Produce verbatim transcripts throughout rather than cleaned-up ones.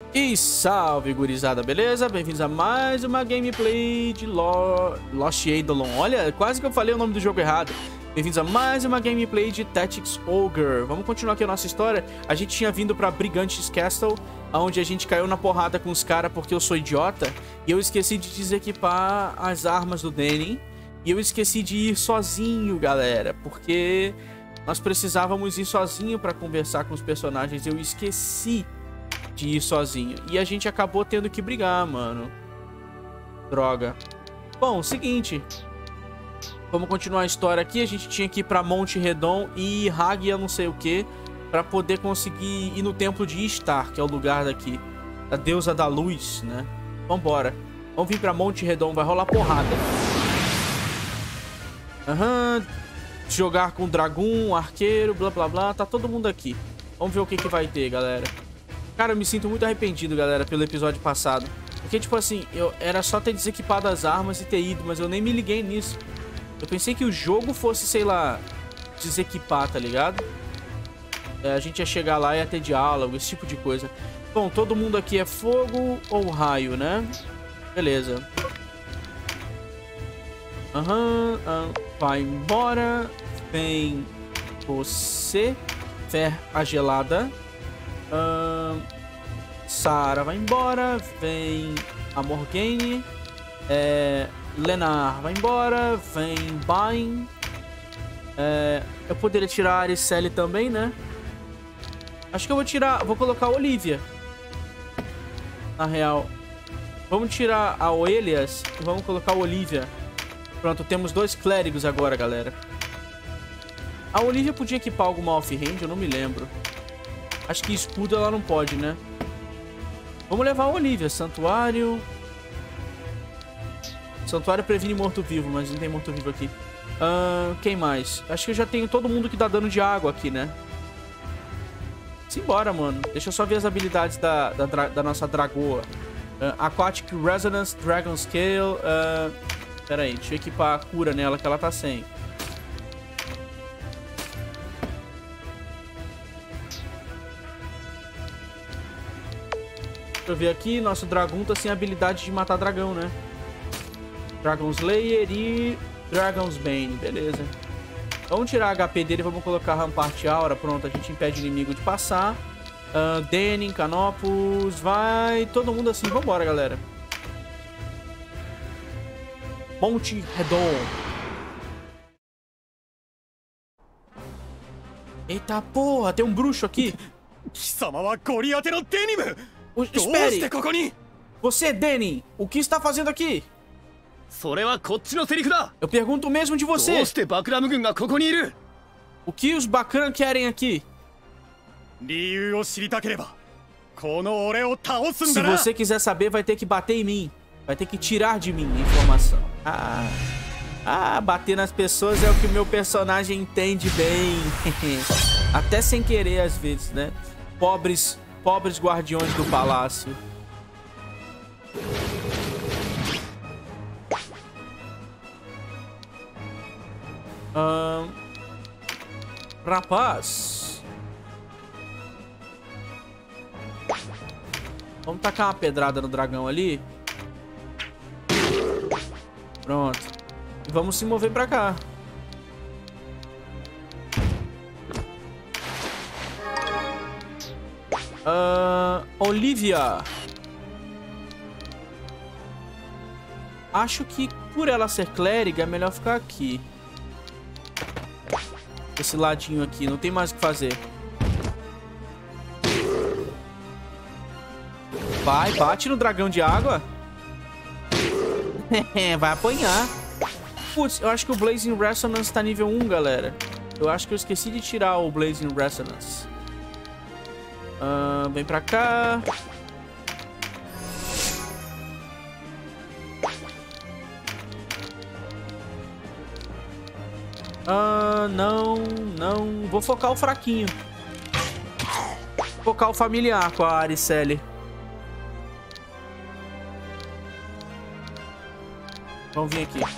E salve, gurizada, beleza? Bem-vindos a mais uma gameplay de Lo... Lost Eidolon. Olha, quase que eu falei o nome do jogo errado. Bem-vindos a mais uma gameplay de Tactics Ogre. Vamos continuar aqui a nossa história. A gente tinha vindo pra Brigantes Castle, onde a gente caiu na porrada com os caras porque eu sou idiota. E eu esqueci de desequipar as armas do Danny. E eu esqueci de ir sozinho, galera, porque nós precisávamos ir sozinho pra conversar com os personagens. Eu esqueci de ir sozinho. E a gente acabou tendo que brigar, mano. Droga. Bom, seguinte. Vamos continuar a história aqui. A gente tinha que ir pra Monte Redon e Hagia não sei o que, pra poder conseguir ir no templo de Ishtar, que é o lugar daqui, da deusa da luz, né? Vambora. Vamos vir pra Monte Redon. Vai rolar porrada. Aham. Uhum. Jogar com dragão, arqueiro, blá blá blá. Tá todo mundo aqui. Vamos ver o que que vai ter, galera. Cara, eu me sinto muito arrependido, galera, pelo episódio passado. Porque, tipo assim, eu era só ter desequipado as armas e ter ido, mas eu nem me liguei nisso. Eu pensei que o jogo fosse, sei lá, desequipar, tá ligado? É, a gente ia chegar lá e ia ter diálogo, esse tipo de coisa. Bom, todo mundo aqui é fogo ou raio, né? Beleza. Aham, uhum, vai embora. Vem você, Fer a gelada. Uh, Sara vai embora. Vem a Morgane. é, Lenar vai embora. Vem Bain. é, Eu poderia tirar a Ariceli também, né? Acho que eu vou tirar. Vou colocar a Olivia. Na real, vamos tirar a Oelias e vamos colocar a Olivia. Pronto, temos dois clérigos agora, galera. A Olivia podia equipar alguma off-range? Eu não me lembro. Acho que escudo ela não pode, né? Vamos levar a Olivia. Santuário. Santuário previne morto-vivo, mas não tem morto-vivo aqui. Uh, quem mais? Acho que eu já tenho todo mundo que dá dano de água aqui, né? Simbora, mano. Deixa eu só ver as habilidades da, da, da nossa dragoa. Uh, Aquatic Resonance, Dragon Scale. Uh, pera aí, deixa eu equipar a cura nela que ela tá sem. Deixa eu ver aqui, nosso dragão tá sem habilidade de matar dragão, né? Dragon Slayer e Dragon's Bane, beleza. Vamos tirar a H P dele e vamos colocar Rampart Aura. Pronto, a gente impede o inimigo de passar. uh, Danny, Canopus, vai todo mundo assim, vambora, galera. Monte Redon. Eita porra, tem um bruxo aqui. Espere! Você, Danny, o que está fazendo aqui? Eu pergunto o mesmo de você. O que os Bakran querem aqui? Se você quiser saber, vai ter que bater em mim. Vai ter que tirar de mim a informação. Ah, ah, bater nas pessoas é o que o meu personagem entende bem. Até sem querer, às vezes, né? Pobres... Pobres guardiões do palácio. Ahn... Rapaz. Vamos tacar uma pedrada no dragão ali. Pronto. E vamos se mover pra cá. Uh, Olivia. Acho que por ela ser clériga é melhor ficar aqui. Esse ladinho aqui, não tem mais o que fazer. Vai, bate no dragão de água. Vai apanhar. Putz, eu acho que o Blazing Resonance tá nível um, galera. Eu acho que eu esqueci de tirar o Blazing Resonance. Uh, vem pra cá. Uh, não, não. Vou focar o fraquinho. Focar o familiar com a Ariceli. Vamos vir aqui.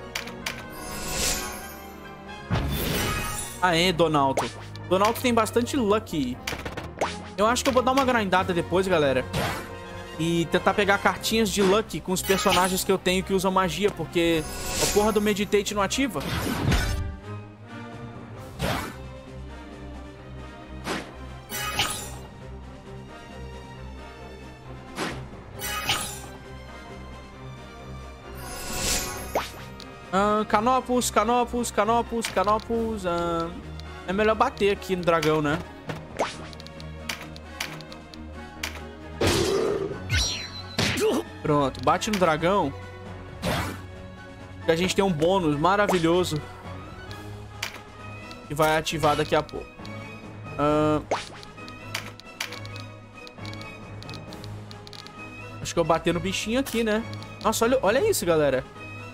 Aê, Donaldo. Donaldo tem bastante luck. Eu acho que eu vou dar uma grindada depois, galera. E tentar pegar cartinhas de Lucky com os personagens que eu tenho que usam magia, porque a porra do Meditate não ativa. Ah, Canopus, Canopus, Canopus, Canopus. Ah, é melhor bater aqui no dragão, né? Pronto, bate no dragão. Que a gente tem um bônus maravilhoso que vai ativar daqui a pouco. Ah, acho que eu bater no bichinho aqui, né? Nossa, olha, olha isso, galera.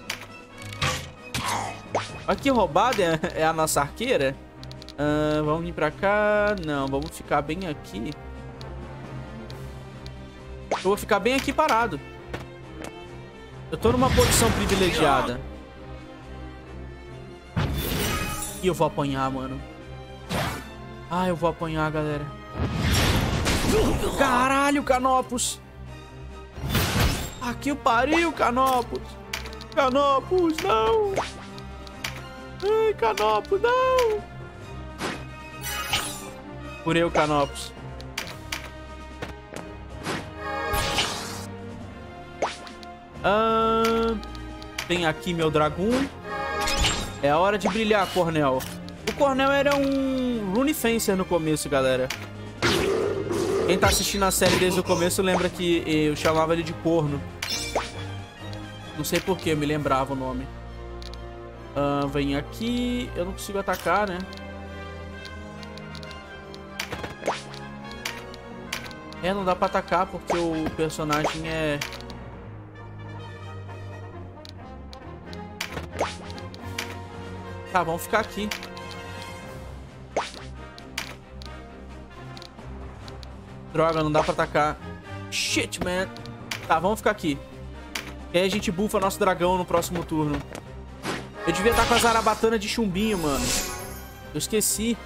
Olha que roubada é, é a nossa arqueira. Uh, vamos vir pra cá. Não, vamos ficar bem aqui. Eu vou ficar bem aqui parado. Eu tô numa posição privilegiada. E eu vou apanhar, mano. Ah, eu vou apanhar, galera. Caralho, Canopus. Aqui o pariu, Canopus. Canopus, não. Ai, Canopus, não. Curei o Canopus. Ah, tem aqui meu dragão. É a hora de brilhar, Cornel. O Cornel era um Rune Fencer no começo, galera. Quem tá assistindo a série desde o começo lembra que eu chamava ele de Corno. Não sei porquê, eu me lembrava o nome. Uh, vem aqui. Eu não consigo atacar, né? É, não dá pra atacar porque o personagem é... Tá, vamos ficar aqui. Droga, não dá pra atacar. Shit, man. Tá, vamos ficar aqui. E aí a gente buffa nosso dragão no próximo turno. Eu devia estar com a zarabatana de chumbinho, mano. Eu esqueci.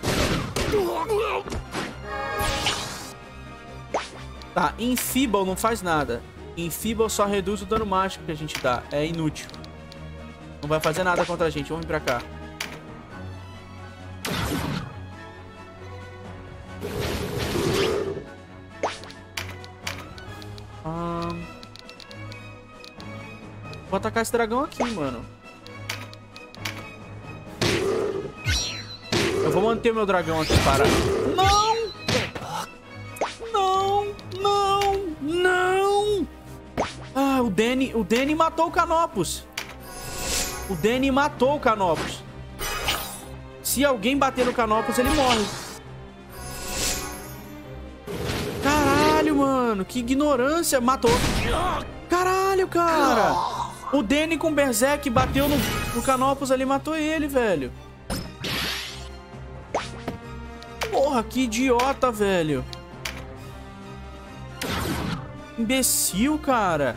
Tá, Enfeeble não faz nada. Enfeeble só reduz o dano mágico que a gente dá. É inútil. Não vai fazer nada contra a gente. Vamos vir pra cá. Hum... Vou atacar esse dragão aqui, mano. Eu vou manter meu dragão aqui parado. Não! Não! Não! Não! Ah, o Danny, o Danny matou o Canopus. O Danny matou o Canopus. Se alguém bater no Canopus, ele morre. Caralho, mano. Que ignorância. Matou. Caralho, cara. O Danny com Berserk bateu no, no Canopus ali e matou ele, velho. Porra, que idiota, velho. Imbecil, cara.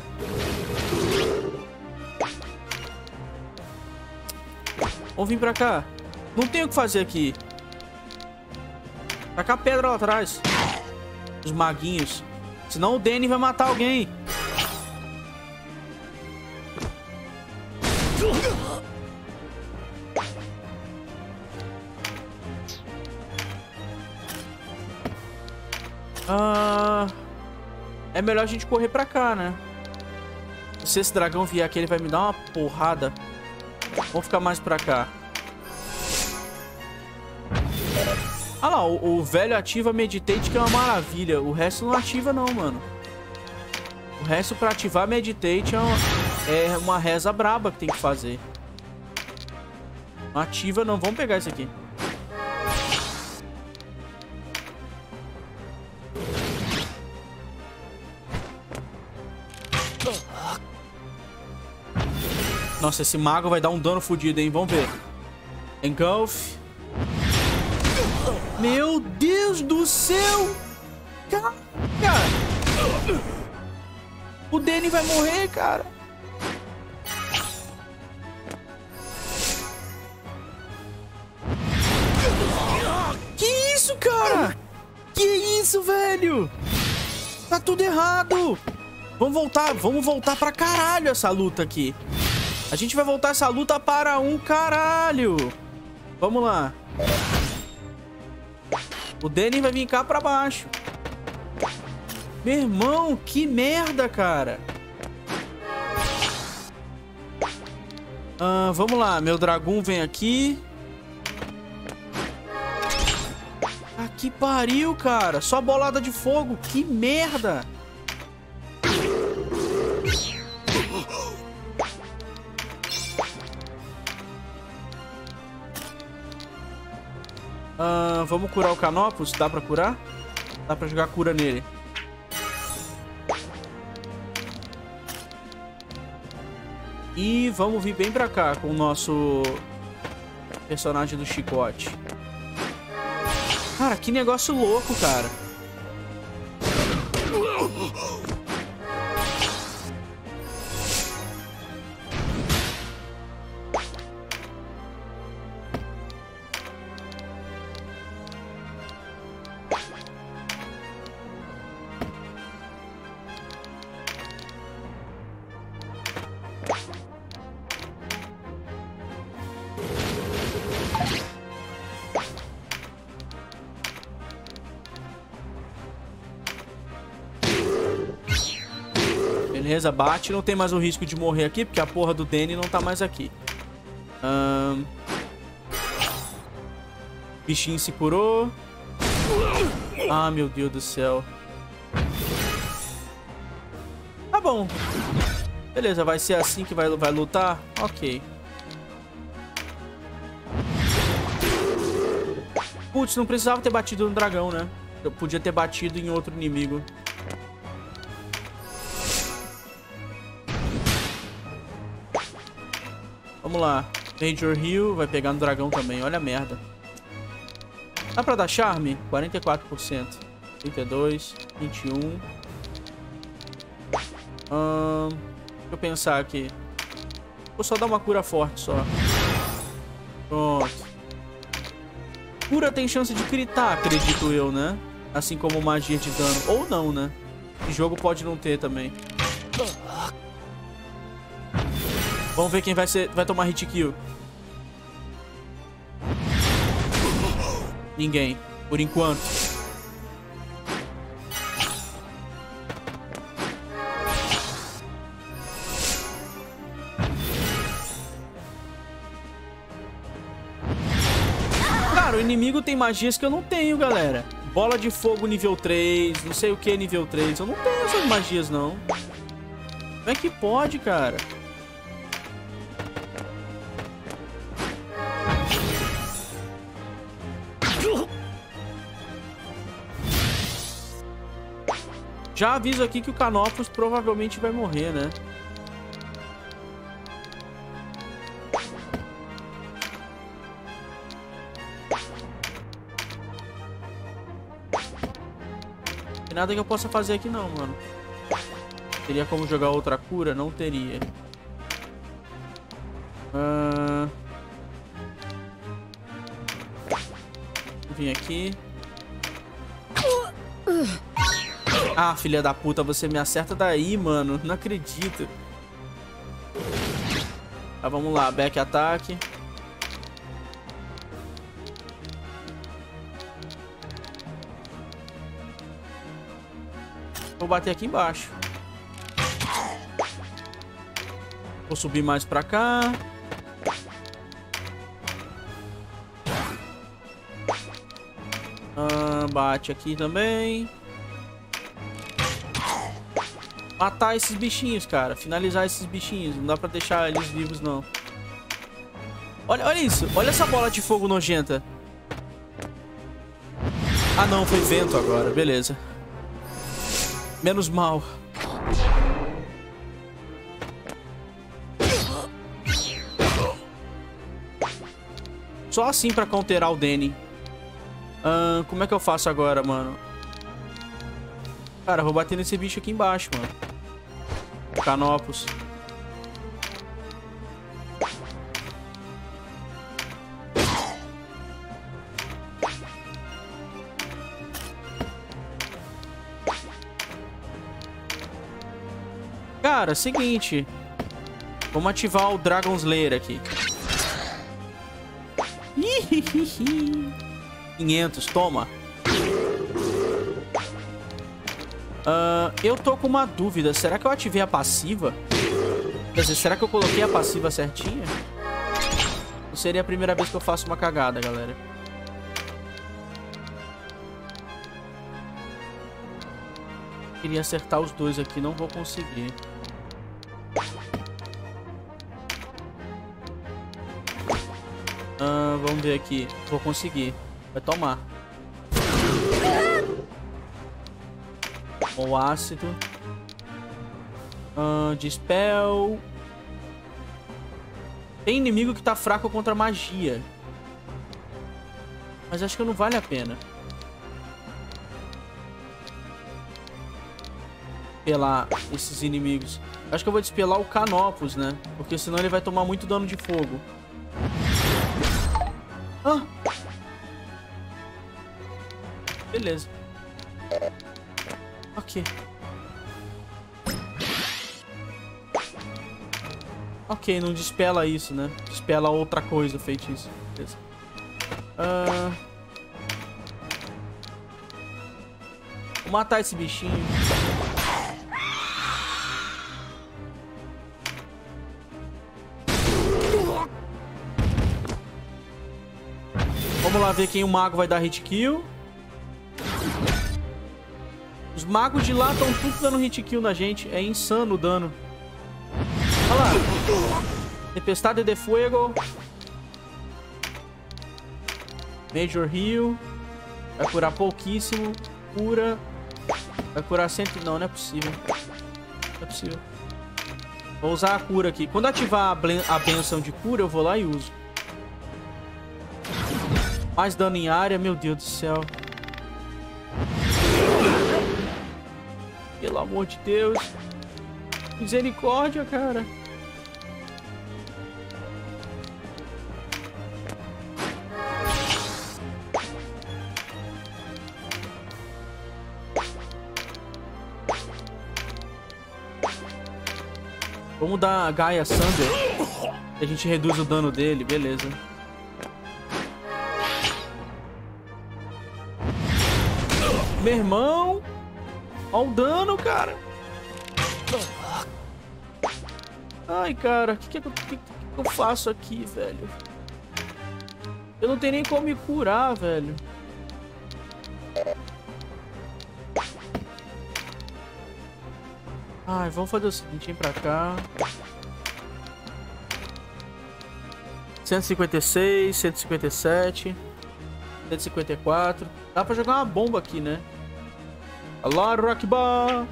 Vamos vir pra cá. Não tem o que fazer aqui. Tacar pedra lá atrás. Os maguinhos. Senão o Danny vai matar alguém. Ah, é melhor a gente correr pra cá, né? Se esse dragão vier aqui, ele vai me dar uma porrada. Vamos ficar mais pra cá. Ah lá, o, o velho ativa Meditate, que é uma maravilha. O resto não ativa não, mano. O resto pra ativar Meditate é uma, é uma reza braba que tem que fazer. Não ativa não. Vamos pegar isso aqui. Nossa, esse mago vai dar um dano fodido, hein? Vamos ver. Engulf. Meu Deus do céu! Caraca! O Danny vai morrer, cara. Que isso, cara? Que isso, velho? Tá tudo errado. Vamos voltar, vamos voltar pra caralho essa luta aqui. A gente vai voltar essa luta para um caralho. Vamos lá. O Danny vai vir cá pra baixo. Meu irmão, que merda, cara. Ah, vamos lá, meu dragão vem aqui. Ah, que pariu, cara. Só bolada de fogo, que merda. Ah, vamos curar o Canopus? Dá pra curar? Dá pra jogar cura nele. E vamos vir bem pra cá com o nosso personagem do chicote. Cara, que negócio louco, cara. Beleza, bate. Não tem mais o risco de morrer aqui, porque a porra do Danny não tá mais aqui. Um... Bichinho se curou. Ah, meu Deus do céu. Tá bom. Beleza, vai ser assim que vai, vai lutar? Ok. Putz, não precisava ter batido no dragão, né? Eu podia ter batido em outro inimigo. Vamos lá. Major Heal vai pegar no dragão também. Olha a merda. Dá pra dar charme? quarenta e quatro por cento. trinta e dois. vinte e um. Hum, deixa eu pensar aqui. Vou só dar uma cura forte só. Pronto. Cura tem chance de critar, acredito eu, né? Assim como magia de dano. Ou não, né? Esse jogo pode não ter também. Vamos ver quem vai, ser, vai tomar hit kill. Ninguém, por enquanto. Cara, o inimigo tem magias que eu não tenho, galera. Bola de fogo nível três, não sei o que nível três. Eu não tenho essas magias, não. Como é que pode, cara? Já aviso aqui que o Canopus provavelmente vai morrer, né? Não tem nada que eu possa fazer aqui não, mano. Teria como jogar outra cura? Não teria. Ah... Vou vir aqui. Ah, filha da puta, você me acerta daí, mano. Não acredito. Tá, vamos lá. Back ataque. Vou bater aqui embaixo. Vou subir mais pra cá. Ah, bate aqui também. Matar esses bichinhos, cara. Finalizar esses bichinhos. Não dá pra deixar eles vivos, não. Olha, olha isso. Olha essa bola de fogo nojenta. Ah, não. Foi vento agora. Beleza. Menos mal. Só assim pra counterar o Danny. Ah, como é que eu faço agora, mano? Cara, eu vou bater nesse bicho aqui embaixo, mano. Canopus. Cara, seguinte. Vamos ativar o Dragon Slayer aqui. quinhentos, toma. Uh, eu tô com uma dúvida. Será que eu ativei a passiva? Quer dizer, será que eu coloquei a passiva certinha? Não seria a primeira vez que eu faço uma cagada, galera. Queria acertar os dois aqui, não vou conseguir. Uh, vamos ver aqui. Vou conseguir. Vai tomar. O ácido. Uh, Dispel. Tem inimigo que tá fraco contra magia. Mas acho que não vale a pena. Despelar esses inimigos. Acho que eu vou despelar o Canopus, né? Porque senão ele vai tomar muito dano de fogo. Ah! Beleza. Ok. Ok, não dispela isso, né? Dispela outra coisa, feitiço. Beleza. Uh... Vou matar esse bichinho. Vamos lá ver quem o mago vai dar hit kill. Os magos de lá estão tudo dando hit kill na gente. É insano o dano. Olha lá. Tempestade de Fuego. Major Heal. Vai curar pouquíssimo. Cura. Vai curar cento... Não, não é possível. Não é possível. Vou usar a cura aqui. Quando ativar a, a benção de cura, eu vou lá e uso. Mais dano em área, meu Deus do céu. Pelo amor de Deus. Misericórdia, cara. Vamos dar a Gaia Thunder. A gente reduz o dano dele, beleza. Meu irmão. Olha o dano, cara. Ai, cara. O que, que, que, que eu faço aqui, velho? Eu não tenho nem como me curar, velho. Ai, vamos fazer o seguinte. Vem pra cá. cento e cinquenta e seis, cento e cinquenta e sete, cento e cinquenta e quatro. Dá pra jogar uma bomba aqui, né? Alá, Rockbar!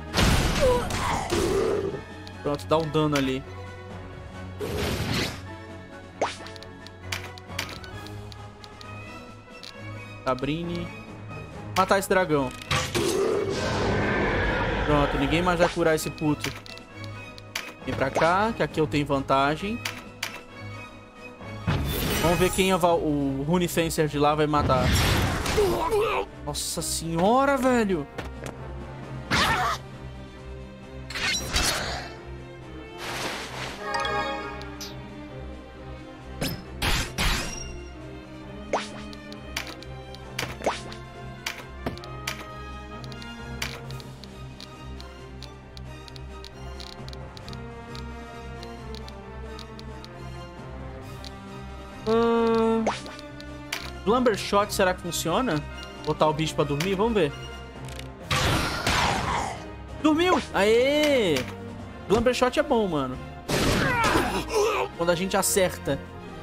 Pronto, dá um dano ali. Cabrini. Matar esse dragão. Pronto, ninguém mais vai curar esse puto. Vem pra cá, que aqui eu tenho vantagem. Vamos ver quem o Rune Fencer de lá vai matar. Nossa senhora, velho. Hum... Slumber Shot, será que funciona? Botar o bicho pra dormir? Vamos ver. Dormiu! Aê! Slumber Shot é bom, mano. Quando a gente acerta.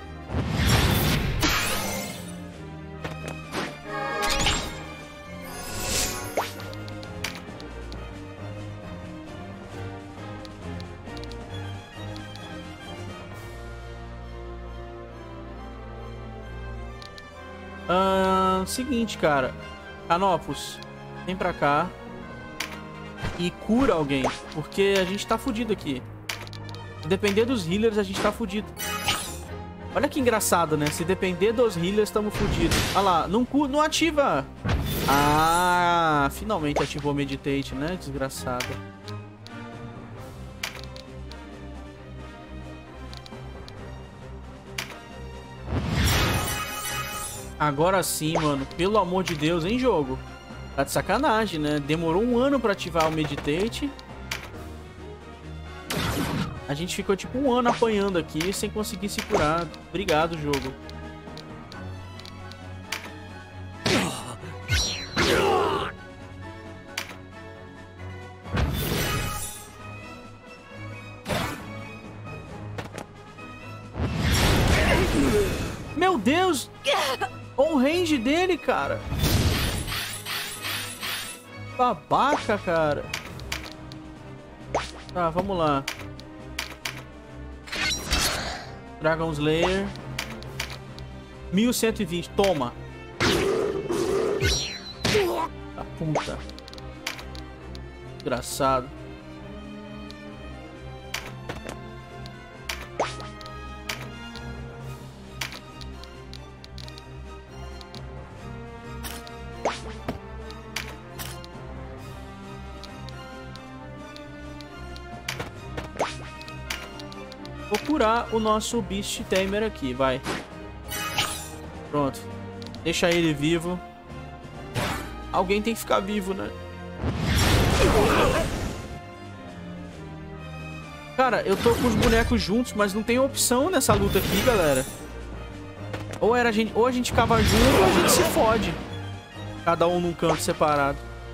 Uh, seguinte, cara. Canopus, vem pra cá e cura alguém, porque a gente tá fudido aqui. Se depender dos healers, a gente tá fudido. Olha que engraçado, né? Se depender dos healers, estamos fudidos. Olha lá, não, não ativa. Ah, finalmente ativou o Meditate, né? Desgraçado. Agora sim, mano. Pelo amor de Deus, hein, jogo? Tá de sacanagem, né? Demorou um ano pra ativar o Meditate. A gente ficou tipo um ano apanhando aqui sem conseguir se curar. Obrigado, jogo. Meu Deus! Olha o range dele, cara. Babaca, cara. Tá, vamos lá. Dragon Slayer. mil cento e vinte, toma. A puta. Engraçado. Vou curar o nosso Beast Tamer aqui, vai. Pronto. Deixa ele vivo. Alguém tem que ficar vivo, né? Cara, eu tô com os bonecos juntos, mas não tem opção nessa luta aqui, galera. Ou, era a gente, ou a gente cava junto ou a gente se fode. Cada um num canto separado.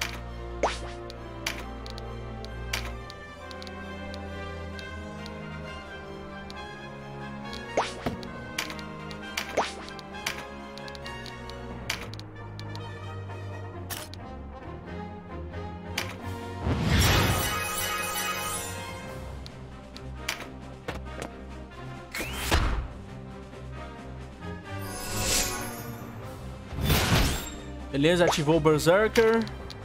Beleza, ativou o Berserker.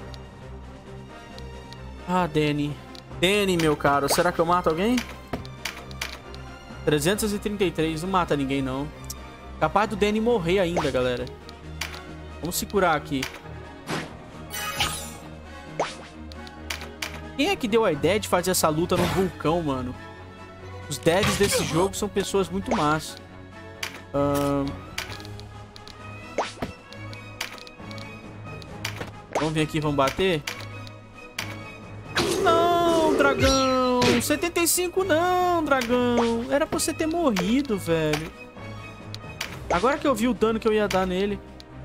Ah, Danny. Danny, meu caro. Será que eu mato alguém? trezentos e trinta e três. Não mata ninguém, não. Capaz do Danny morrer ainda, galera. Vamos se curar aqui. Quem é que deu a ideia de fazer essa luta no vulcão, mano? Os devs desse jogo são pessoas muito más. Ahn... Um... Vamos vir aqui, vamos bater? Não, dragão! setenta e cinco não, dragão! Era pra você ter morrido, velho. Agora que eu vi o dano que eu ia dar nele.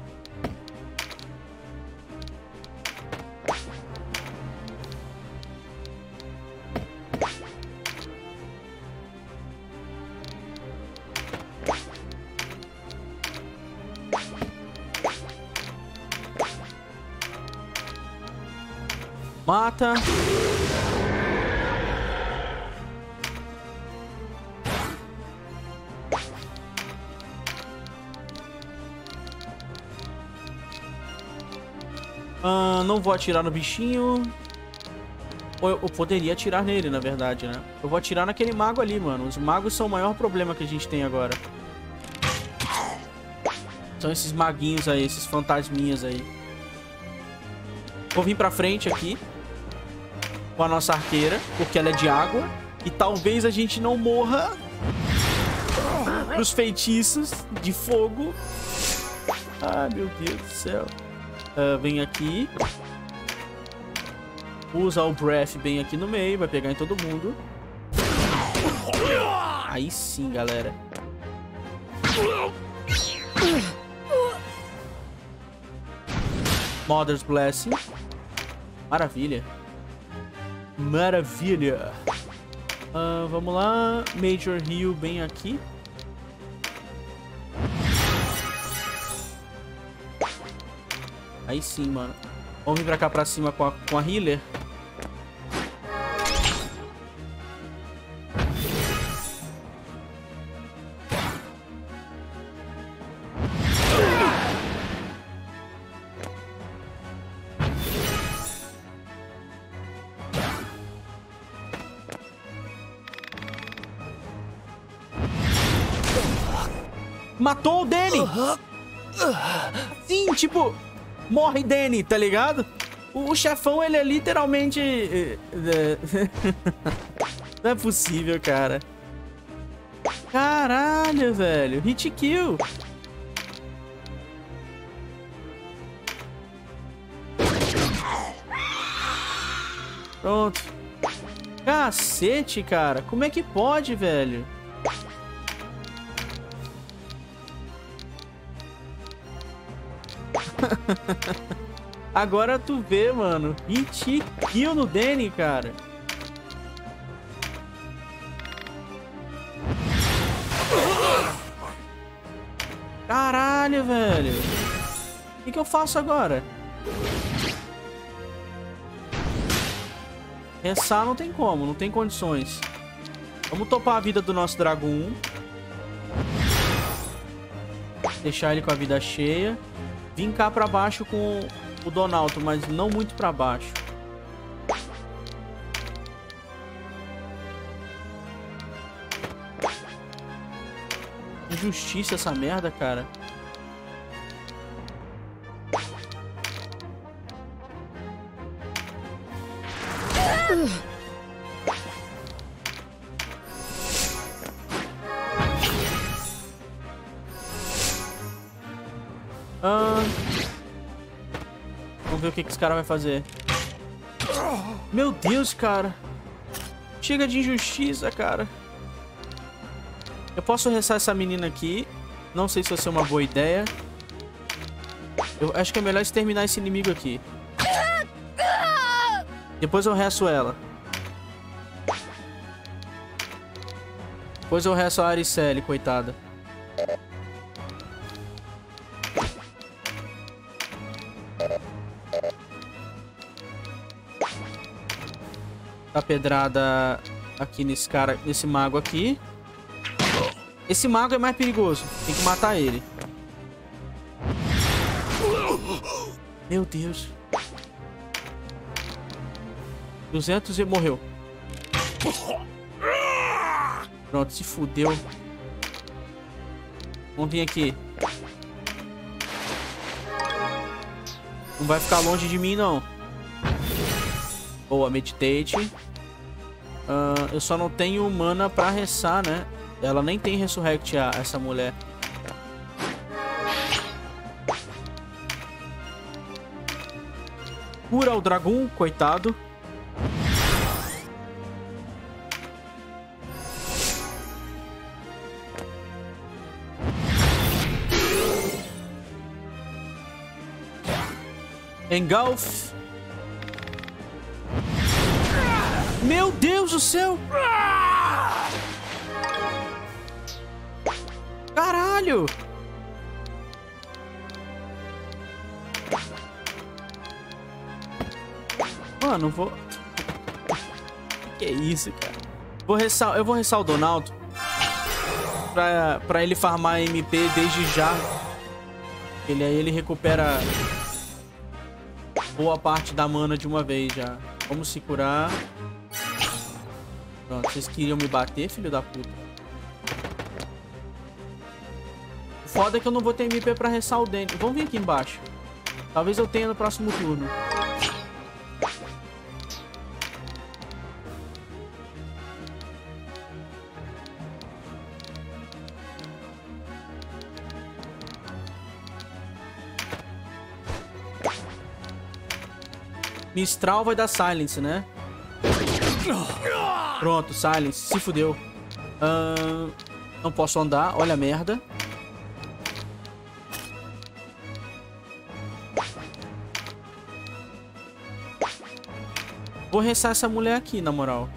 Mata. Ah, não vou atirar no bichinho. Ou eu, eu poderia atirar nele, na verdade, né? Eu vou atirar naquele mago ali, mano. Os magos são o maior problema que a gente tem agora. São esses maguinhos aí, esses fantasminhas aí. Vou vir pra frente aqui com a nossa arqueira, porque ela é de água. E talvez a gente não morra pros feitiços de fogo. Ai, meu Deus do céu. Uh, vem aqui. Usa o Breath bem aqui no meio. Vai pegar em todo mundo. Aí sim, galera. Mother's Blessing. Maravilha. Maravilha. Uh, vamos lá. Major Heal bem aqui. Aí sim, mano. Vamos vir pra cá pra cima com a, com a healer. Matou o Danny! Sim, tipo, morre Danny, tá ligado? O, o chefão, ele é literalmente... Não é possível, cara. Caralho, velho. Hit kill. Pronto. Cacete, cara. Como é que pode, velho? Agora tu vê, mano. vinte kills no Danny, cara. Caralho, velho. O que que eu faço agora? Ressar não tem como, não tem condições. Vamos topar a vida do nosso Dragon. Deixar ele com a vida cheia. Vim cá pra baixo com o Donalto, mas não muito pra baixo. Injustiça essa merda, cara. Ah, vamos ver o que, que esse cara vai fazer. Meu Deus, cara. Chega de injustiça, cara. Eu posso ressar essa menina aqui. Não sei se vai ser uma boa ideia. Eu acho que é melhor exterminar esse inimigo aqui. Depois eu reço ela. Depois eu reço a Ariceli, coitada. Tá pedrada aqui nesse cara, nesse mago aqui. Esse mago é mais perigoso. Tem que matar ele. Meu Deus. duzentos e morreu. Pronto, se fudeu. Vamos vir aqui. Não vai ficar longe de mim, não. Boa, meditate. Uh, eu só não tenho mana pra ressar, né? Ela nem tem Resurrect, essa mulher. Cura o Dragon, coitado. Engulf. Meu Deus do céu! Caralho! Mano, vou... Que isso, cara? Vou ressar... Eu vou ressar o Donaldo pra, pra ele farmar M P desde já. Ele aí ele recupera boa parte da mana de uma vez já. Vamos se curar. Pronto, vocês queriam me bater, filho da puta. O foda é que eu não vou ter M P pra ressar o Danny. Vamos vir aqui embaixo. Talvez eu tenha no próximo turno. Mistral vai dar Silence, né? Pronto, Silence. Se fudeu. Uh, não posso andar. Olha a merda. Vou ressar essa mulher aqui, na moral.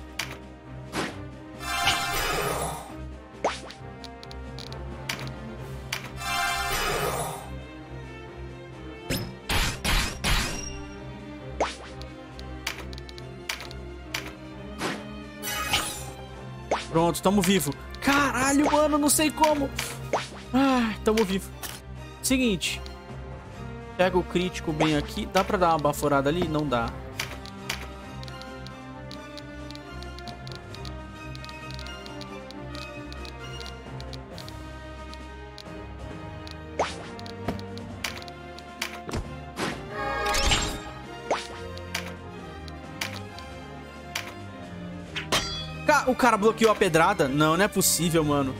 Pronto, tamo vivo. Caralho, mano, não sei como. Ah, tamo vivo. Seguinte. Pega o crítico bem aqui. Dá pra dar uma baforada ali? Não dá. O cara bloqueou a pedrada? Não, não é possível, mano.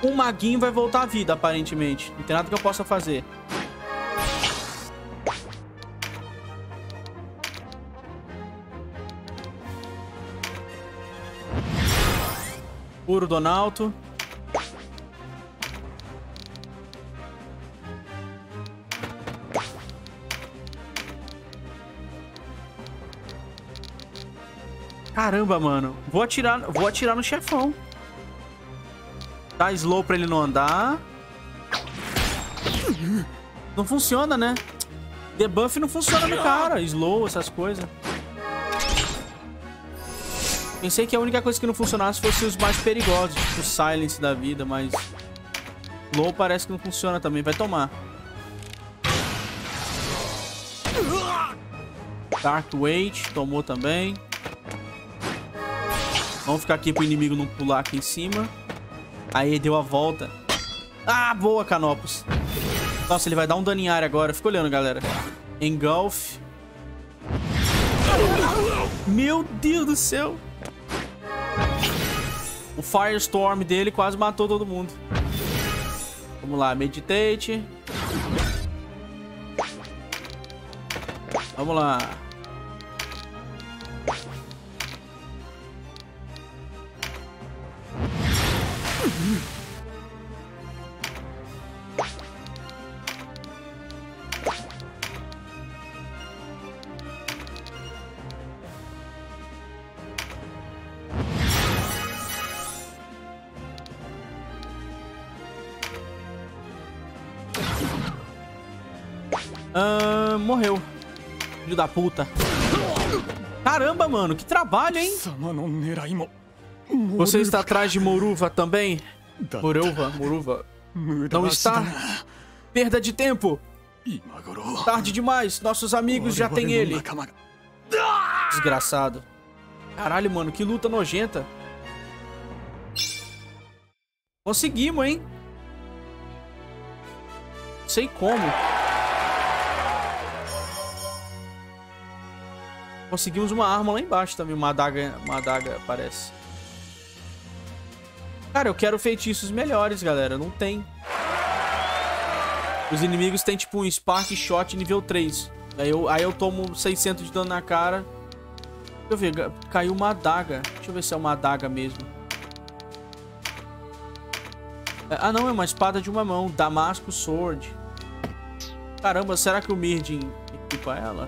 Um maguinho vai voltar à vida, aparentemente. Não tem nada que eu possa fazer. Puro Donalto. Caramba, mano. Vou atirar, vou atirar no chefão. Dá slow pra ele não andar. Não funciona, né? Debuff não funciona no cara. Slow, essas coisas. Pensei que a única coisa que não funcionasse fosse os mais perigosos. Tipo o Silence da vida, mas... Slow parece que não funciona também. Vai tomar. Dark Weight. Tomou também. Vamos ficar aqui pro inimigo não pular aqui em cima. Aí, deu a volta. Ah, boa, Canopus. Nossa, ele vai dar um dano em área agora. Fica olhando, galera. Engulf. Meu Deus do céu. O Firestorm dele quase matou todo mundo. Vamos lá, Meditate. Vamos lá. Ah, morreu. Filho da puta. Caramba, mano, que trabalho, hein? Você está atrás de Moruva também? Moruva, Moruva. Não está? Perda de tempo. Tarde demais. Nossos amigos já têm ele. Desgraçado. Caralho, mano, que luta nojenta. Conseguimos, hein? Sei como. Conseguimos uma arma lá embaixo também. Uma adaga, uma adaga parece. Cara, eu quero feitiços melhores, galera. Não tem. Os inimigos têm tipo um Spark Shot nível três. Aí eu, aí eu tomo seiscentos de dano na cara. Deixa eu ver. Caiu uma adaga. Deixa eu ver se é uma adaga mesmo. Ah, não. É uma espada de uma mão. Damasco Sword. Caramba, será que o Mirdin equipa ela?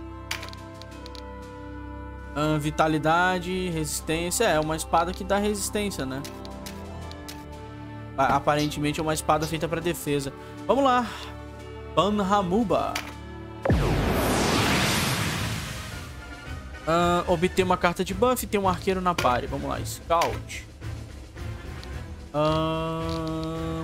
Ah, vitalidade, resistência. É uma espada que dá resistência, né? Aparentemente é uma espada feita para defesa. Vamos lá. Banhamuba. Ah, obter uma carta de buff. Tem um arqueiro na party. Vamos lá. Scout. Ah,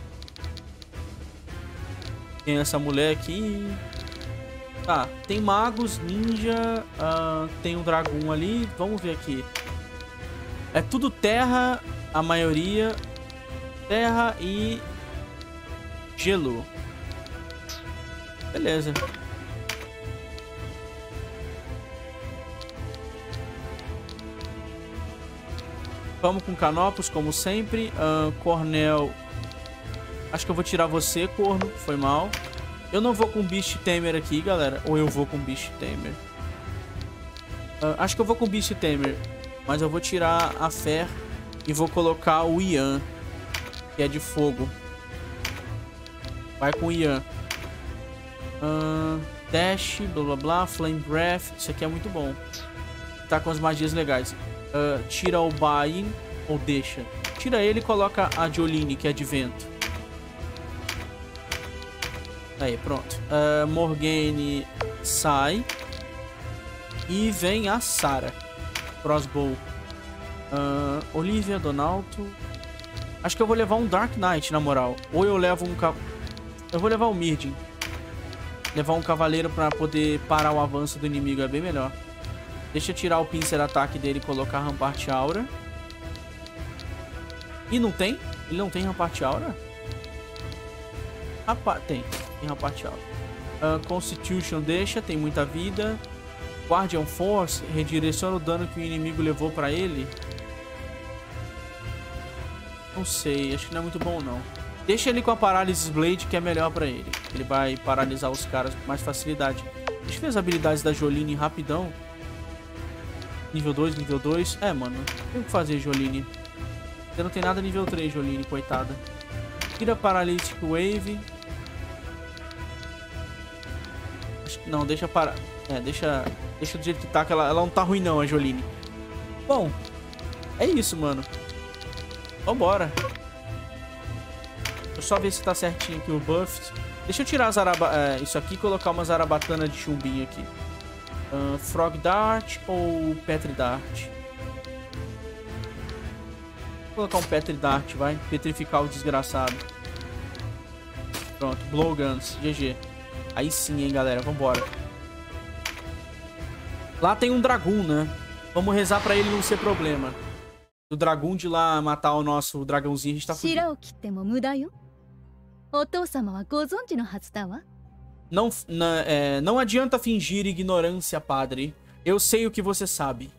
tem essa mulher aqui. Tá, tem magos, ninja, uh, tem um dragão ali. Vamos ver aqui. É tudo terra, a maioria. Terra e gelo. Beleza. Vamos com Canopus, como sempre. uh, Cornel. Acho que eu vou tirar você, corno. Foi mal. Eu não vou com Beast Tamer aqui, galera. Ou eu vou com Beast Tamer? Uh, acho que eu vou com Beast Tamer. Mas eu vou tirar a Fer e vou colocar o Ian, que é de fogo. Vai com o Ian. Uh, dash, blá blá blá. Flame Breath. Isso aqui é muito bom. Tá com as magias legais. Uh, tira o Bain ou deixa. Tira ele e coloca a Jolene, que é de vento. Aí, pronto. Uh, Morgane sai. E vem a Sarah. Crossbow. Uh, Olivia, Donalto. Acho que eu vou levar um Dark Knight, na moral. Ou eu levo um... Ca... Eu vou levar o Mirdin. Levar um cavaleiro pra poder parar o avanço do inimigo é bem melhor. Deixa eu tirar o Pincer Ataque dele e colocar Rampart Aura. E não tem? Ele não tem Rampart Aura? Rapaz, tem. Tem Rampart Aura. Uh, Constitution deixa, tem muita vida. Guardian Force redireciona o dano que o inimigo levou pra ele. Não sei, acho que não é muito bom, não. Deixa ele com a Paralysis Blade, que é melhor pra ele. Ele vai paralisar os caras com mais facilidade. Deixa eu ver as habilidades da Jolyne rapidão. Nível dois, nível dois. É, mano, tem o que fazer, Jolyne. Você não tem nada nível três, Jolyne, coitada. Tira Paralytic Wave. Acho que não, deixa para... É, deixa... Deixa do jeito que tá, que ela, ela não tá ruim não, a Jolyne. Bom, é isso, mano. Vambora. Deixa eu só ver se tá certinho aqui o buff. Deixa eu tirar as araba... É, isso aqui e colocar uma zarabatana de chumbinho aqui. Uh, Frog Dart ou Petri Dart? Vou colocar um Petri Dart, vai. Petrificar o desgraçado. Pronto, Blowguns, G G. Aí sim, hein, galera, vambora. Lá tem um Dragoon, né? Vamos rezar pra ele não ser problema. O Dragoon de lá matar o nosso dragãozinho, a gente tá fudido. Não, na, é, não adianta fingir ignorância, padre. Eu sei o que você sabe.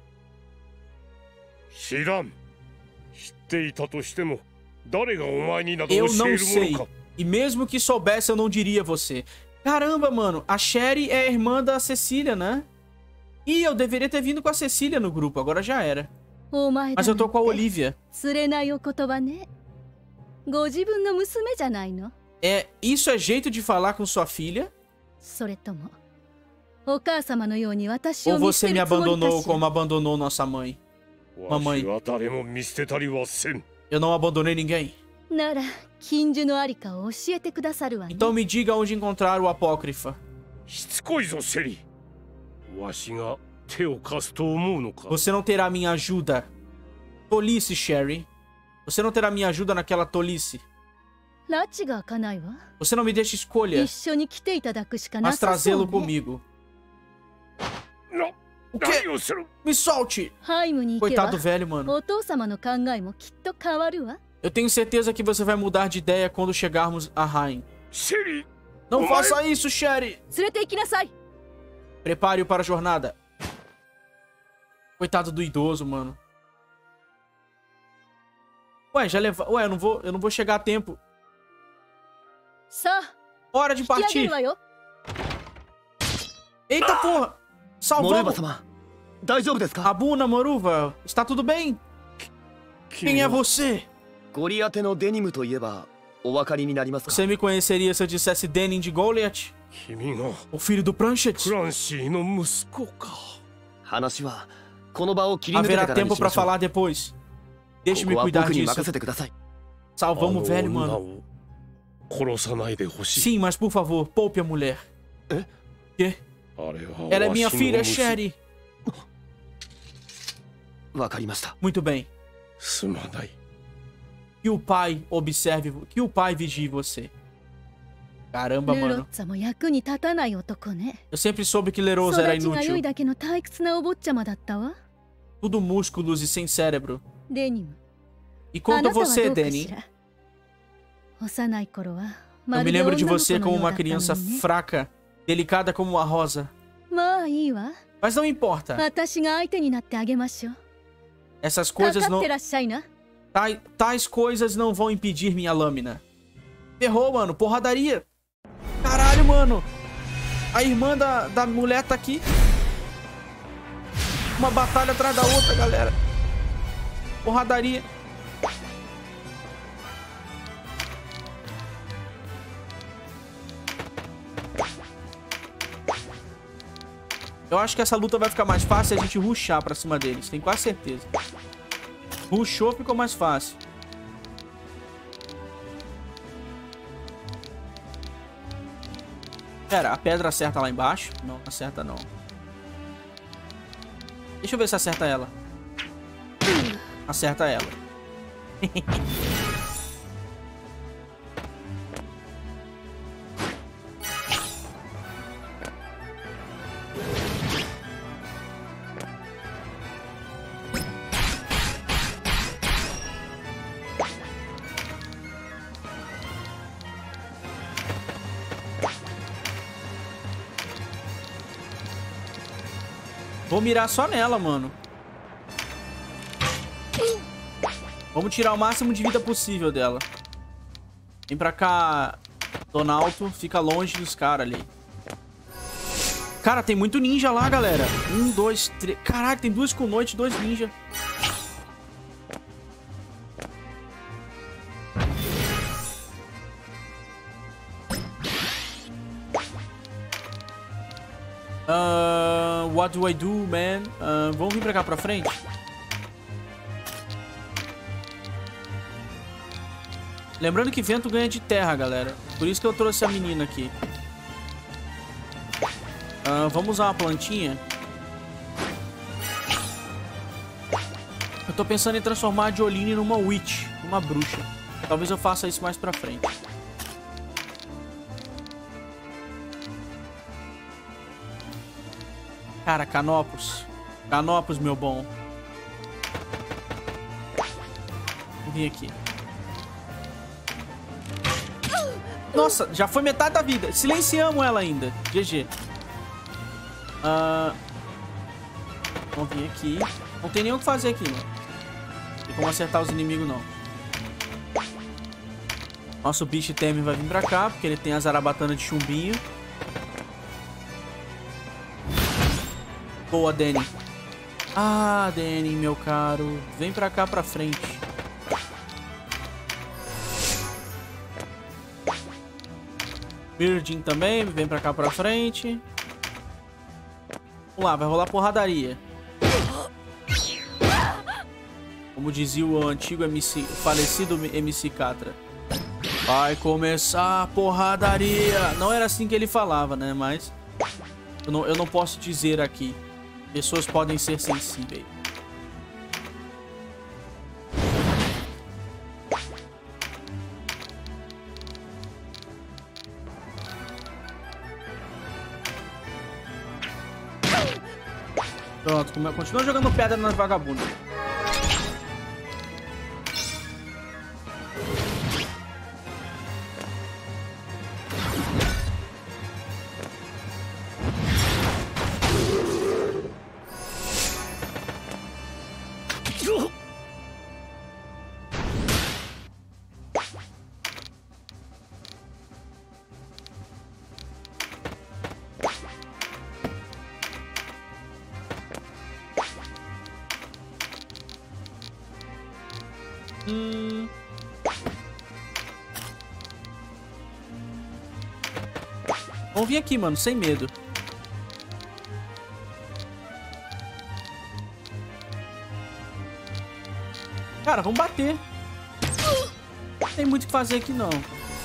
Eu não sei. E mesmo que soubesse, eu não diria você. Caramba, mano. A Sherry é a irmã da Cecília, né? Ih, eu deveria ter vindo com a Cecília no grupo. Agora já era. Mas eu tô com a Olivia. É, isso é jeito de falar com sua filha? Ou você me abandonou como abandonou nossa mãe? Mamãe. Eu não abandonei ninguém. Então me diga onde encontrar o apócrifa. Você não terá minha ajuda. Tolice, Sherry. Você não terá minha ajuda naquela tolice. Você não me deixa escolha, mas trazê-lo comigo. O quê? Me solte! Coitado do velho, mano. Eu tenho certeza que você vai mudar de ideia quando chegarmos a Hain. Não faça isso, Sherry! Prepare-o para a jornada. Coitado do idoso, mano. Ué, já leva... Ué, eu não vou, eu não vou chegar a tempo. Hora de partir. Eita porra! Salvamos! Abuna, Moruva, está tudo bem? Quem é você? Você me conheceria se eu dissesse Denim de Goliath? O filho do Pranchet? Haverá tempo pra falar depois. Deixe-me cuidar disso. Salvamos o velho, mano. Sim, mas por favor, poupe a mulher. Quê? Ela é minha filha, Sherry. Muito bem. Que o pai observe, que o pai vigie você. Caramba, mano. Eu sempre soube que Lerosa era inútil. Tudo músculos e sem cérebro. E quanto a você, Denim? Eu me lembro de você como uma criança fraca, delicada como uma rosa. Mas não importa. Essas coisas não... Tais, tais coisas não vão impedir minha lâmina. Ferrou, mano. Porradaria. Caralho, mano. A irmã da, da mulher tá aqui. Uma batalha atrás da outra, galera. Porradaria. Eu acho que essa luta vai ficar mais fácil se a gente rushar pra cima deles. Tenho quase certeza. Rushou, ficou mais fácil. Pera, a pedra acerta lá embaixo? Não, acerta não. Deixa eu ver se acerta ela. Acerta ela. Vou mirar só nela, mano. Vamos tirar o máximo de vida possível dela. Vem pra cá, Donalto. Fica longe dos caras ali. Cara, tem muito ninja lá, galera. Um, dois, três... Caraca, tem duas com noite, dois ninja. Uh, what do I do, man? Uh, vamos vir pra cá pra frente? Lembrando que vento ganha de terra, galera. Por isso que eu trouxe a menina aqui. Uh, vamos usar uma plantinha. Eu tô pensando em transformar a Jolene numa witch, uma bruxa. Talvez eu faça isso mais pra frente. Cara, Canopus. Canopus, meu bom. Vou vir aqui. Nossa, já foi metade da vida. Silenciamos ela ainda. G G. Uh... Vamos vir aqui. Não tem nem o que fazer aqui, mano. Não tem como acertar os inimigos, não. Nosso bicho Temer vai vir pra cá, porque ele tem a zarabatana de chumbinho. Boa, Danny. Ah, Danny, meu caro. Vem pra cá pra frente. Virgin também, vem pra cá pra frente. Vamos lá, vai rolar porradaria. Como dizia o antigo M C, o falecido M C Catra. Vai começar a porradaria. Não era assim que ele falava, né? Mas eu não, eu não posso dizer aqui. Pessoas podem ser sensíveis. Pronto, continua jogando pedra nas vagabundas. Hum. Vamos vir aqui, mano, sem medo. Cara, vamos bater. Não tem muito o que fazer aqui, não.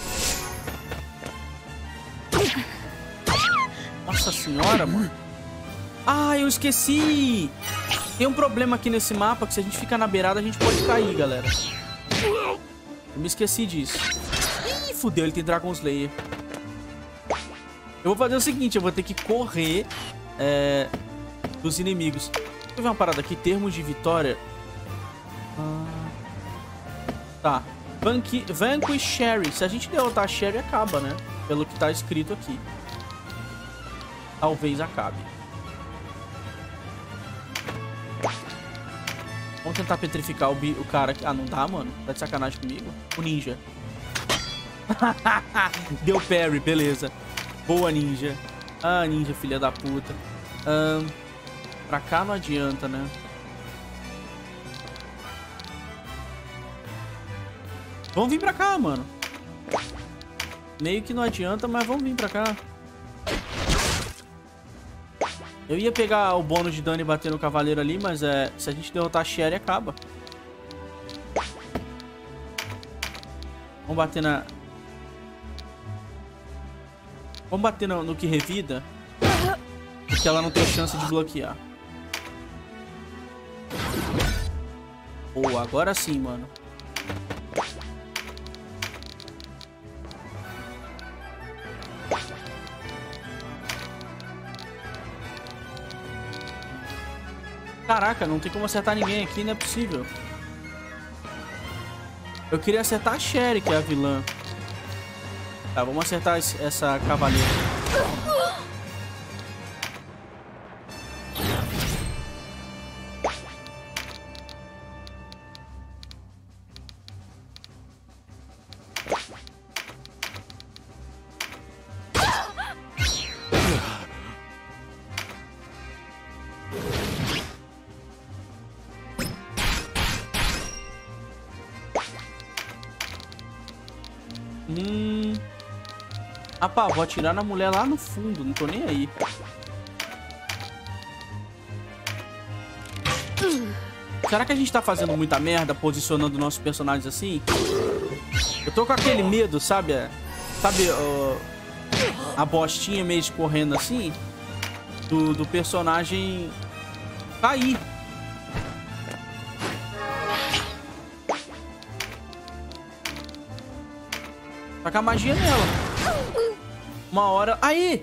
Nossa senhora, mano. Ah, eu esqueci. Tem um problema aqui nesse mapa que se a gente ficar na beirada a gente pode cair, galera. Eu me esqueci disso. Ih, fudeu, ele tem Dragon Slayer. Eu vou fazer o seguinte, eu vou ter que correr é, dos inimigos. Deixa eu ver uma parada aqui, termos de vitória. Ah, tá. Vanqui Vanquish Sherry. Se a gente derrotar a Sherry, acaba, né? Pelo que tá escrito aqui. Talvez acabe. Vamos tentar petrificar o, bi o cara aqui. Ah, não dá, mano? Tá de sacanagem comigo? O ninja. Deu parry, beleza. Boa, ninja. Ah, ninja, filha da puta. Um, pra cá não adianta, né? Vamos vir pra cá, mano. Meio que não adianta, mas vamos vir pra cá. Eu ia pegar o bônus de dano e bater no cavaleiro ali, mas é, se a gente derrotar a Sherry, acaba. Vamos bater na... Vamos bater no, no que revida. Porque ela não tem chance de bloquear. Boa, agora sim, mano. Caraca, não tem como acertar ninguém aqui, não é possível. Eu queria acertar a Sherry, que é a vilã. Tá, vamos acertar essa cavaleira. Hum... Ah, pá, vou atirar na mulher lá no fundo. Não tô nem aí. Será que a gente tá fazendo muita merda posicionando nossos personagens assim? Eu tô com aquele medo, sabe? Sabe uh, a bostinha meio escorrendo assim? Do, do personagem cair. Tacar magia nela. Uma hora... Aí!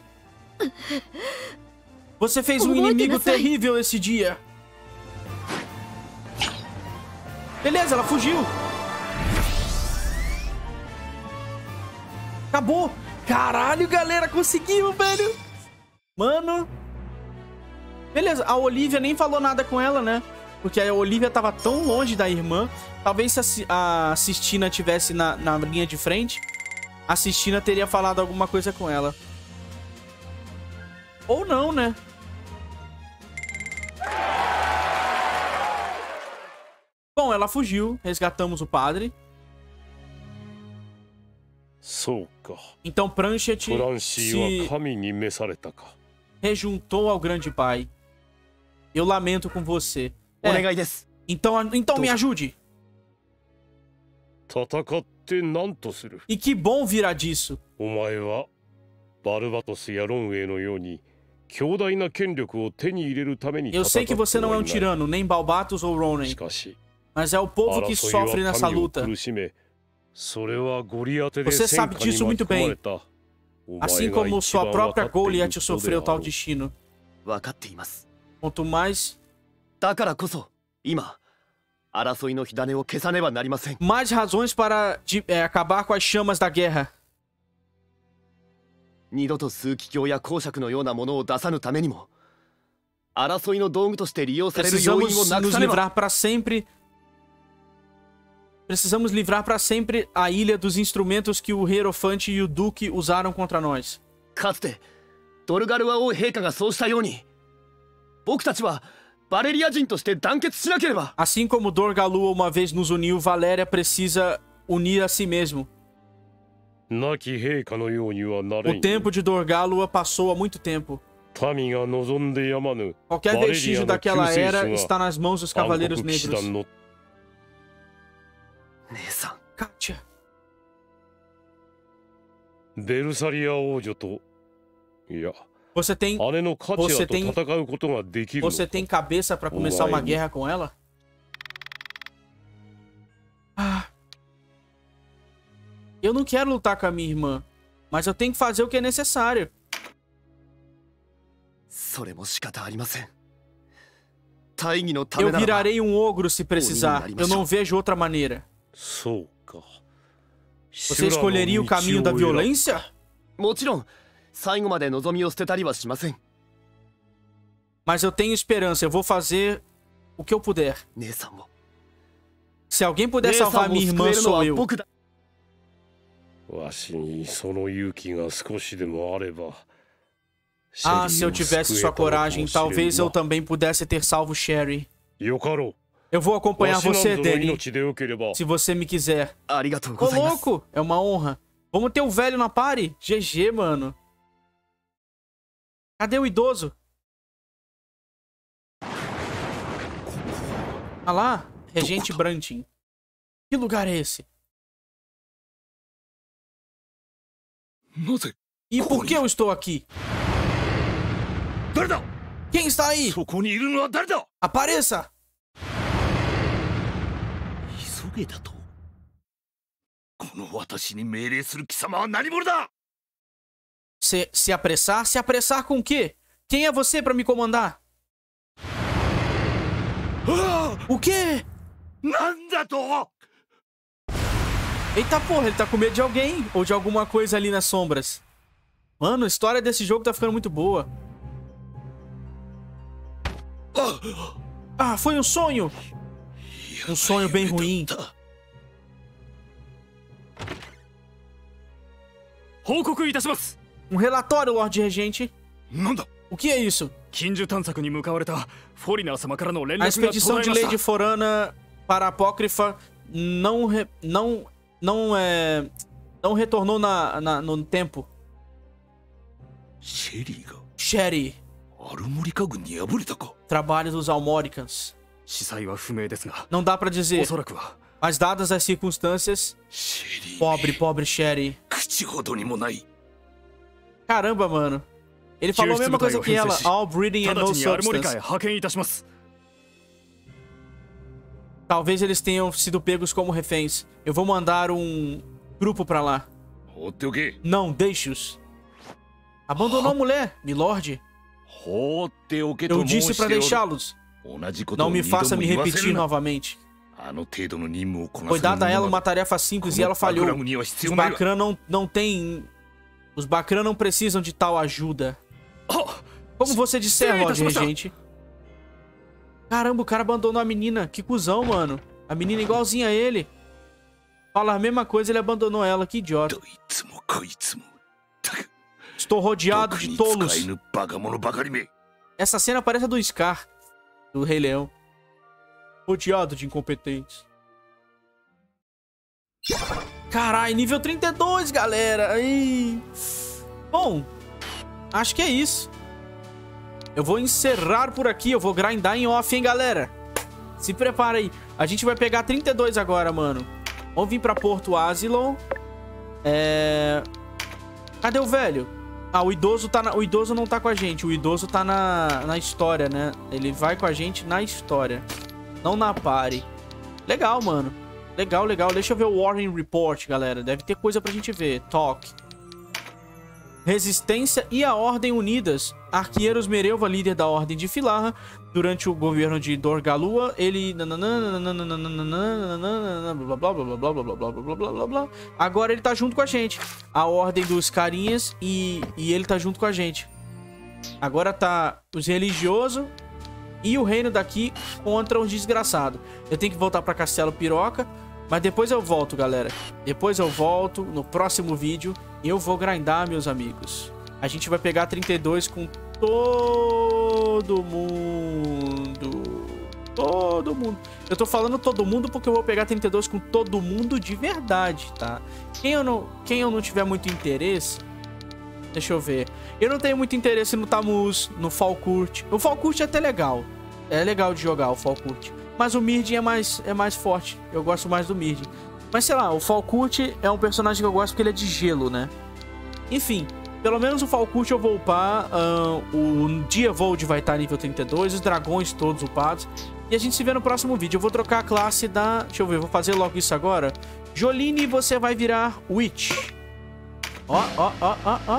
Você fez um inimigo terrível esse dia. Beleza, ela fugiu. Acabou. Caralho, galera, conseguiu, velho. Mano. Beleza, a Olivia nem falou nada com ela, né? Porque a Olivia tava tão longe da irmã. Talvez se a Sistina tivesse na, na linha de frente, a Sistina teria falado alguma coisa com ela. Ou não, né? Bom, ela fugiu. Resgatamos o padre. Então Pranchet se rejuntou ao grande pai. Eu lamento com você. É. Então, então me ajude. E que bom virá disso. Eu sei que você não é um tirano, nem Balbatos ou Ronen. Mas é o povo que sofre nessa luta. Você sabe disso muito bem. Assim como sua própria Goliath sofreu tal destino. Quanto mais... mais razões para de, é, acabar com as chamas da guerra. Precisamos nos livrar para sempre. Precisamos livrar para sempre a ilha dos instrumentos que o Hierophante e o Duque usaram contra nós. Assim como Dorgalua uma vez nos uniu, Valéria precisa unir a si mesmo. O tempo de Dorgalua passou há muito tempo. Qualquer vestígio daquela era está nas mãos dos Cavaleiros Negros. Katia. Você tem... Você tem... Você tem cabeça pra começar uma guerra com ela? Ah. Eu não quero lutar com a minha irmã, mas eu tenho que fazer o que é necessário. Eu virarei um ogro se precisar. Eu não vejo outra maneira. Você escolheria o caminho da violência? Mas eu tenho esperança. Eu vou fazer o que eu puder. Se alguém puder salvar minha irmã, sou eu. Ah, se eu tivesse sua coragem, talvez eu também pudesse ter salvo Sherry. Eu vou acompanhar você, Danny, se você me quiser. Ô, louco! É uma honra. Vamos ter o velho na party? G G, mano. Cadê o idoso? Ah lá, Regente Brantin. Que lugar é esse? E por que eu estou aqui? Quem está aí? Apareça! Se, se apressar? Se apressar com o quê? Quem é você para me comandar? O quê? Eita porra, ele tá com medo de alguém ou de alguma coisa ali nas sombras. Mano, a história desse jogo tá ficando muito boa. Ah, foi um sonho. Um sonho bem ruim. Um relatório, Lorde Regente. O que é isso? A expedição de Lady Forana para a Apócrifa não, re... não, não, é... Não retornou na, na, no tempo. シェリーが Sherry. アルモリカ軍に敗れたか。 Trabalho dos Almoricans. 司祭は不明ですが、 Não dá pra お dizer. そらくは Mas dadas as circunstâncias... シェリー Pobre, pobre Sherry. 口ほどにもない。 Caramba, mano. Ele falou a mesma coisa que ela. All breeding and 直 no ちにアルモリカへ substance. 派遣いたします。 Talvez eles tenham sido pegos como reféns. Eu vou mandar um grupo pra lá. 放っておけ。 Não, deixe-os. Abandonou a mulher, milord. 放っておけと Eu 申 disse し pra ておる。 deixá-los. 同じこと Não を me 二度 faça も me 言わせ repetir るな。 novamente. あの程度の任務をこな Foi せる dada a ela 者 uma は tarefa こ simples e の ela バクラ falhou. ムには必 Os 要ないわ。 Bacran não, não têm... Os Bacran não precisam de tal ajuda. あ Como você disser, Sim, tá Roger, expulsado. gente. Caramba, o cara abandonou a menina. Que cuzão, mano. A menina igualzinha a ele. Fala a mesma coisa, ele abandonou ela. Que idiota. どいつもこいつも。たく Estou rodeado 毒 de に使 tolos. えぬバカ者ばかりめ。 Essa cena parece a do Scar, do Rei Leão. Rodeado de incompetentes. Carai, nível trinta e dois, galera. Ai. Bom, acho que é isso. Eu vou encerrar por aqui. Eu vou grindar em off, hein, galera. Se prepara aí. A gente vai pegar trinta e dois agora, mano. Vamos vir pra Porto Asylum. É... Cadê o velho? Ah, o idoso, tá na... o idoso não tá com a gente. O idoso tá na... na história, né? Ele vai com a gente na história. Não na party. Legal, mano. Legal, legal. Deixa eu ver o Warren Report, galera. Deve ter coisa pra gente ver. Talk. Resistência e a Ordem Unidas. Arqueiros Merelva, líder da Ordem de Filarra. Durante o governo de Dorgalua, ele... Agora ele tá junto com a gente. A Ordem dos Carinhas e, e ele tá junto com a gente. Agora tá os religiosos e o reino daqui contra os desgraçados. Eu tenho que voltar pra Castelo Piroca. Mas depois eu volto, galera. Depois eu volto no próximo vídeo. Eu vou grindar, meus amigos. A gente vai pegar trinta e dois com todo mundo. Todo mundo. Eu tô falando todo mundo porque eu vou pegar trinta e dois com todo mundo de verdade, tá? Quem eu não, quem eu não tiver muito interesse... Deixa eu ver. Eu não tenho muito interesse no Tammuz, no Falcourt. O Falcourt é até legal. É legal de jogar o Falcourt. Mas o Mirdin é mais, é mais forte. Eu gosto mais do Mirdin. Mas sei lá, o Falcourt é um personagem que eu gosto porque ele é de gelo, né? Enfim, pelo menos o Falcourt eu vou upar. Uh, o Diavold vai estar nível trinta e dois. Os dragões todos upados. E a gente se vê no próximo vídeo. Eu vou trocar a classe da... Deixa eu ver, vou fazer logo isso agora. Joline, você vai virar Witch. Ó, ó, ó, ó, ó.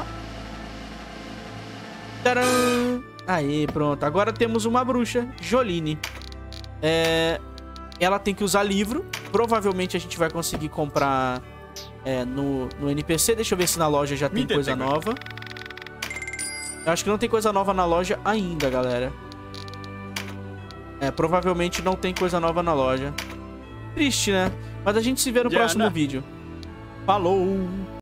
Tcharam! Aí, pronto. Agora temos uma bruxa, Joline. É, ela tem que usar livro. Provavelmente a gente vai conseguir comprar é, no, no N P C. Deixa eu ver se na loja já tem coisa nova. Eu acho que não tem coisa nova na loja ainda, galera. É, provavelmente não tem coisa nova na loja. Triste, né? Mas a gente se vê no próximo vídeo. Falou!